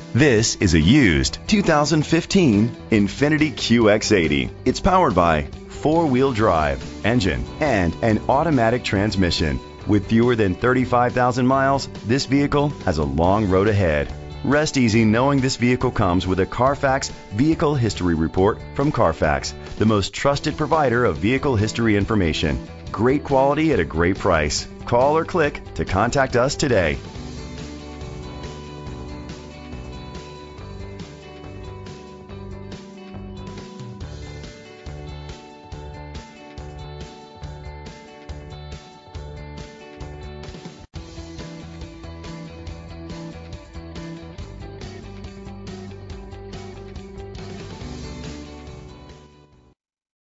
This is a used 2015 Infiniti QX80. It's powered by four-wheel drive engine and an automatic transmission. With fewer than 35,000 miles, this vehicle has a long road ahead. Rest easy knowing this vehicle comes with a Carfax Vehicle History Report from Carfax, the most trusted provider of vehicle history information. Great quality at a great price. Call or click to contact us today.